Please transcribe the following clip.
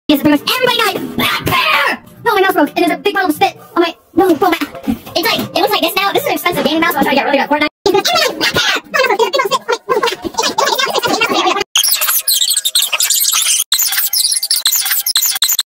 Yes, pretty much everybody died. Black bear! No, my mouse broke, and there's a big puddle of spit on my... No, pull back. It looks like this now. This is an expensive gaming mouse, so I'm trying to get really good at Fortnite.